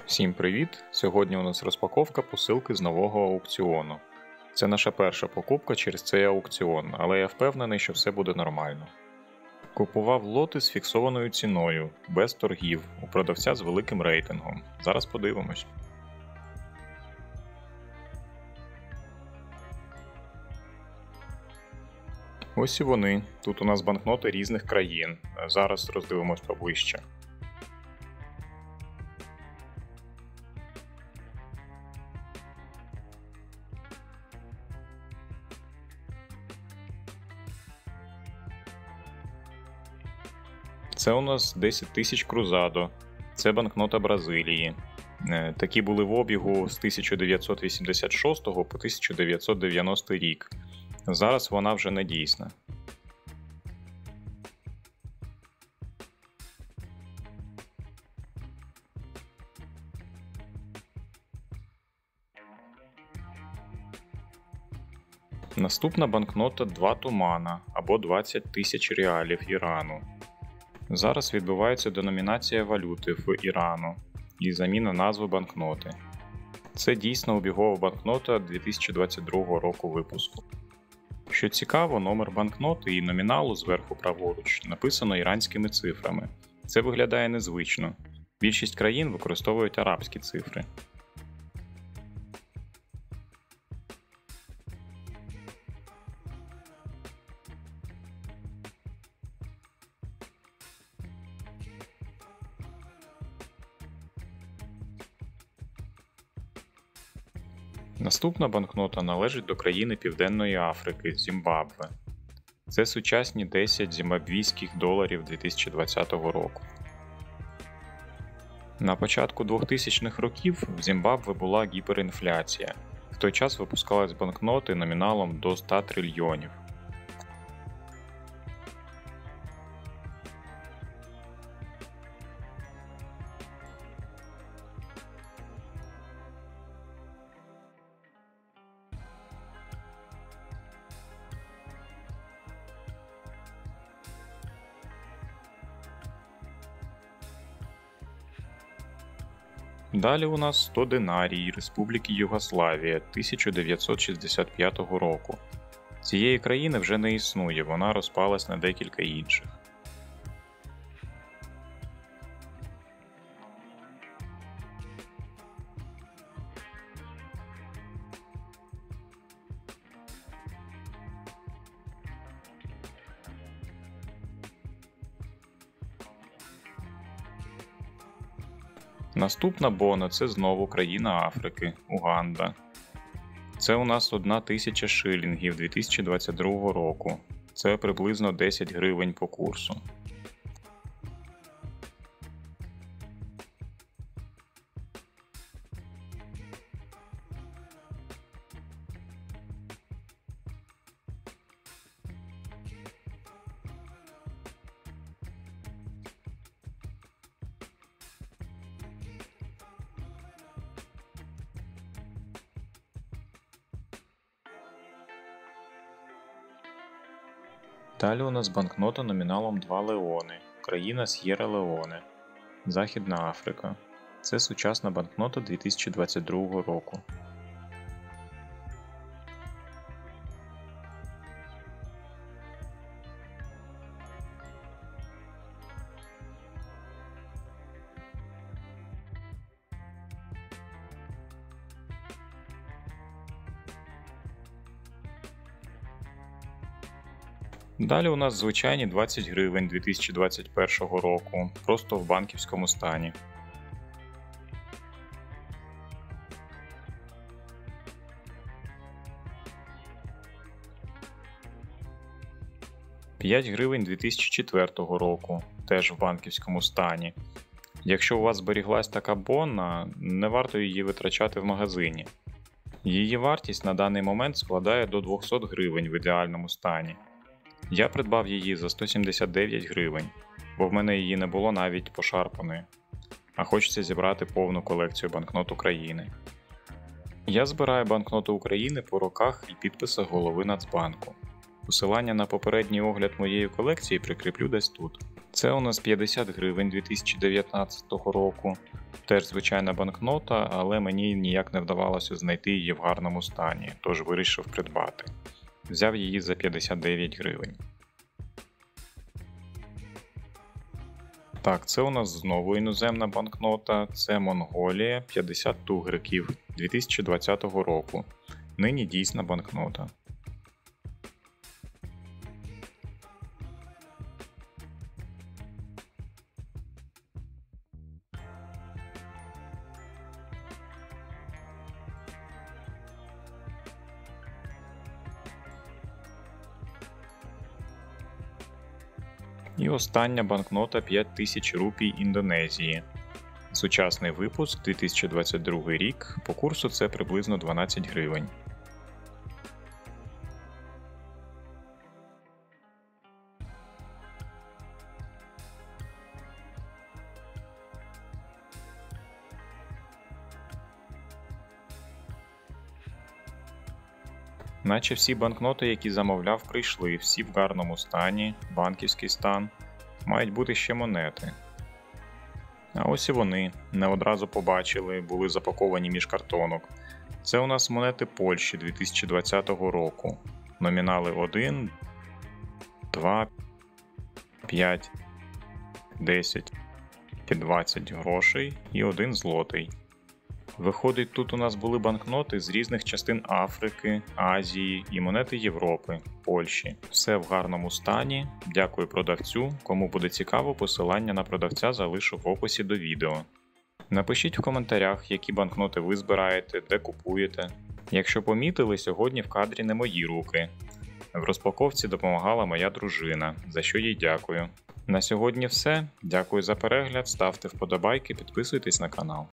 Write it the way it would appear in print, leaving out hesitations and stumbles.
Всім привіт! Сьогодні у нас розпаковка посилки з нового аукціону. Це наша перша покупка через цей аукціон, але я впевнений, що все буде нормально. Купував лоти з фіксованою ціною, без торгів, у продавця з великим рейтингом. Зараз подивимось. Ось і вони. Тут у нас банкноти різних країн. Зараз роздивимось поближче. Це у нас 10 тисяч крузадо. Це банкнота Бразилії. Такі були в обігу з 1986 по 1990 рік. Зараз вона вже не дійсна. Наступна банкнота 2 тумана або 20 тисяч реалів Ірану. Зараз відбувається деномінація валюти в Ірану і заміна назви банкноти. Це дійсно обігова банкнота 2022 року випуску. Що цікаво, номер банкноти і номіналу зверху праворуч написано іранськими цифрами. Це виглядає незвично. Більшість країн використовують арабські цифри. Наступна банкнота належить до країни Південної Африки – Зімбабве. Це сучасні 10 зімбабвійських доларів 2020 року. На початку 2000-х років в Зімбабве була гіперінфляція. В той час випускались банкноти номіналом до 100 трильйонів. Далі у нас 100 динарій Республіки Югославія 1965 року. Цієї країни вже не існує, вона розпалась на декілька інших. Наступна бона – це знову країна Африки – Уганда. Це у нас 1000 шилінгів 2022 року. Це приблизно 10 гривень по курсу. Далі у нас банкнота номіналом 2 леони, країна С'єра-Леоне, Західна Африка. Це сучасна банкнота 2022 року. Далі у нас звичайні 20 гривень 2021 року, просто в банківському стані. «5 гривень 2004 року, теж в банківському стані. Якщо у вас зберіглась така бонна, не варто її витрачати в магазині. Її вартість на даний момент складає до 200 гривень в ідеальному стані. Я придбав її за 179 гривень, бо в мене її не було навіть пошарпаної, а хочеться зібрати повну колекцію банкнот України. Я збираю банкноти України по роках і підписах голови Нацбанку. Посилання на попередній огляд моєї колекції прикріплю десь тут. Це у нас 50 гривень 2019 року. Теж звичайна банкнота, але мені ніяк не вдавалося знайти її в гарному стані, тож вирішив придбати. Взяв її за 59 гривень. Так, це у нас знову іноземна банкнота, це Монголія, 50 тугриків 2020 року. Нині дійсна банкнота. І остання банкнота 5000 рупій Індонезії. Сучасний випуск 2022 рік, по курсу це приблизно 12 гривень. Наче всі банкноти, які замовляв, прийшли, всі в гарному стані, банківський стан. Мають бути ще монети. А ось і вони, не одразу побачили, були запаковані між картонок. Це у нас монети Польщі 2020 року. Номінали 1, 2, 5, 10 і 20 грошей і 1 злотий. Виходить, тут у нас були банкноти з різних частин Африки, Азії і монети Європи, Польщі. Все в гарному стані. Дякую продавцю. Кому буде цікаво, посилання на продавця залишу в описі до відео. Напишіть в коментарях, які банкноти ви збираєте, де купуєте. Якщо помітили, сьогодні в кадрі не мої руки. В розпаковці допомагала моя дружина, за що їй дякую. На сьогодні все. Дякую за перегляд, ставте вподобайки, підписуйтесь на канал.